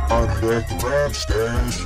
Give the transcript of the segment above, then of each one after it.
I'm back to Rap Stash.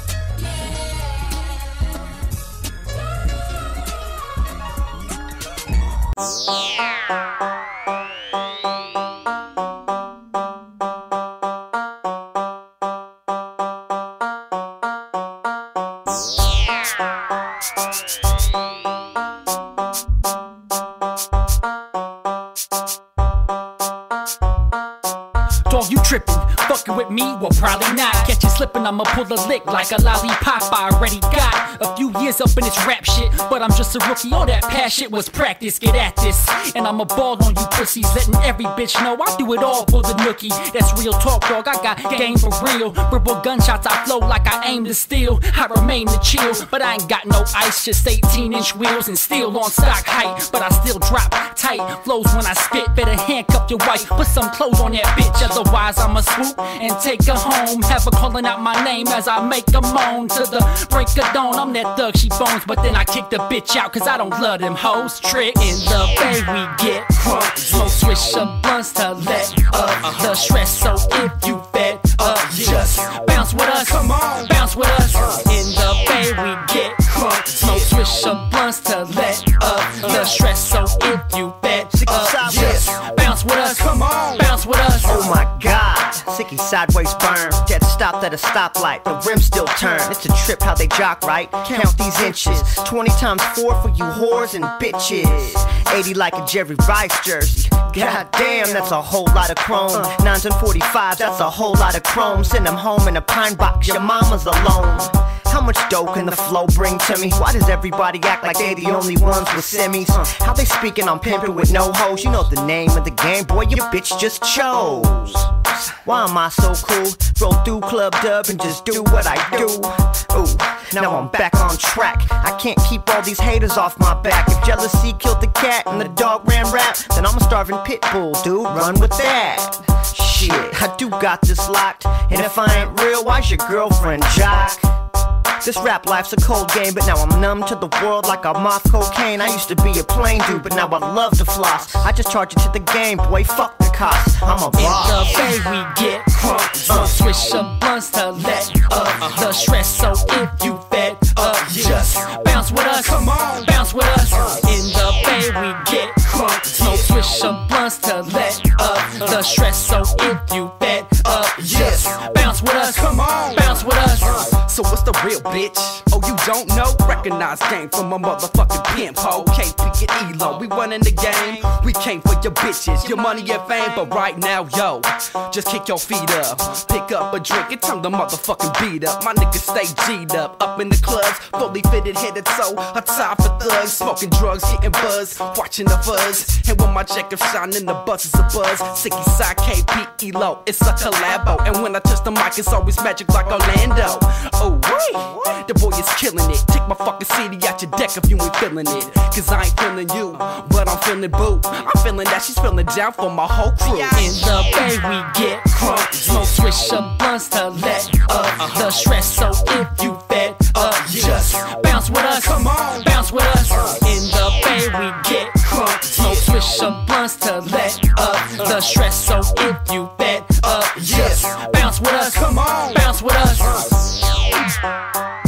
Dog, you trippin', fucking with me? Well, probably not. Catch you slippin', I'ma pull a lick like a lollipop I already got. A few years up in this rap shit, but I'm just a rookie. All that past shit was practice, get at this. And I'ma ball on you pussies, letting every bitch know I do it all for the nookie. That's real talk, dog, I got game for real. Verbal gunshots, I flow like I aim to steal. I remain to chill, but I ain't got no ice. Just 18-inch wheels and still on stock height. But I still drop tight flows when I spit. Better handcuff your wife, put some clothes on that bitch. Otherwise I'ma swoop and take her home. Have her calling out my name as I make a moan. To the break of dawn, I'm that thug she bones. But then I kick the bitch out cause I don't love them hoes. Trick in the bay we get crunk. Smoke swisher blunts to let up the stress. So if you fed up, just bounce with us. Come on, bounce with us. In the bay we get crunk. Smoke swisher blunts to let up the stress. So if you fed up, just bounce with us. Come on, bounce with us. Oh my God, sicky sideways burn. Dead stopped at a stoplight, the rim still turn. It's a trip how they jock right. Count these inches, 20 times 4 for you whores and bitches. 80 like a Jerry Rice jersey. God damn, that's a whole lot of chrome. 9s and 45s, that's a whole lot of chrome. Send them home in a pine box, your mama's alone. How much dough can the flow bring to me? Why does everybody act like they the only ones with semis? How they speaking on pimping with no hoes? You know the name of the game, boy, your bitch just chose. Why am I so cool? Roll through Club Dub and just do what I do. Ooh, now I'm back on track. I can't keep all these haters off my back. If jealousy killed the cat and the dog ran rap, then I'm a starving pit bull, dude, run with that. Shit, I do got this locked. And if I ain't real, why's your girlfriend jock? This rap life's a cold game, but now I'm numb to the world like I'm off cocaine. I used to be a plain dude, but now I love to floss. I just charge it to the game, boy, fuck the cost. I'm a boss. In the bay we get crunk. Smoke swisher blunts to let up the stress. So if you fed up, just bounce with us. Come on, bounce with us. In the bay we get crunk. Smoke swisher blunts to let up the stress. So if you fed up, just bounce with us. Come on, bounce with us. So what's the real bitch? Oh, you don't know? Recognize game from a motherfucking pimp ho. KP and ELO, we running the game. We came for your bitches, your money and fame. But right now, yo, just kick your feet up, pick up a drink and turn the motherfucking beat up. My niggas stay G'd up in the clubs, fully fitted, headed so a time for thugs, smoking drugs, getting buzz, watching the fuzz. And when my check is shining, the buzz is a buzz. Sicky side KP ELO, it's a collabo. And when I touch the mic, it's always magic like Orlando. Oh wait, the boy is killing it. Take my fucking CD out your deck if you ain't feeling it. Cause I ain't feeling you, but I'm feeling boo. I'm feeling that she's feeling down for my whole crew. In the bay we get crunk. Smoke swisher blunts to let up the stress. So if you fed up, just bounce with us. Come on, bounce with us. In the bay we get crunk. Smoke swisher blunts to let up the stress. So if you fed up, just bounce with us. Come on, bounce with us.